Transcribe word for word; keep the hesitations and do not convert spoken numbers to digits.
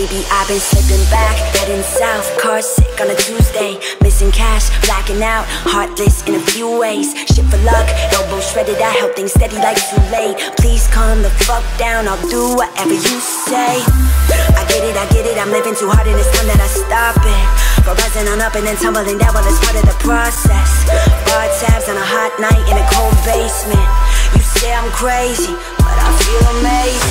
Baby, I've been slipping back, heading south, car sick on a Tuesday, missing cash, blacking out, heartless in a few ways. Shit for luck, elbow shredded, I held things steady like too late. Please calm the fuck down, I'll do whatever you say. I get it, I get it, I'm living too hard and it's time that I stop it. Go rising on up and then tumbling down, well it's part of the process. Bar tabs on a hot night in a cold basement. You say I'm crazy, but I feel amazing.